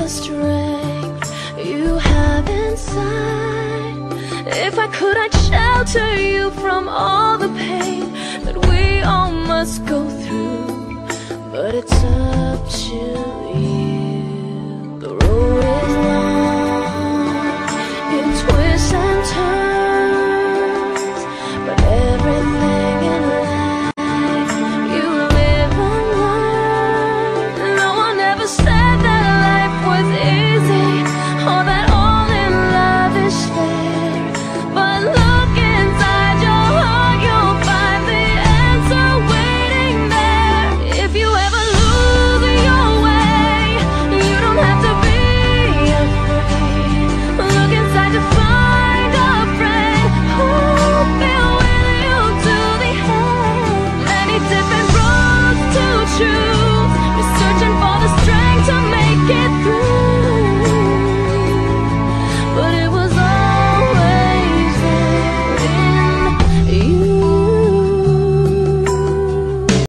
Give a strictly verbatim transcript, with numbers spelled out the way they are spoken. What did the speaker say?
strength you have inside. If I could, I'd shelter you from all the pain that we all must go through, but it's up to you. The road is long, it twists and turns, but everything in life you live and learn. No one ever said that life was easy, or that all in love is fair, but look inside your heart, you'll find the answer waiting there. If you ever lose your way, you don't have to be afraid. Look inside to find a friend who'll be with you to the end. Many different roads to choose, you're searching for the strength to make it through.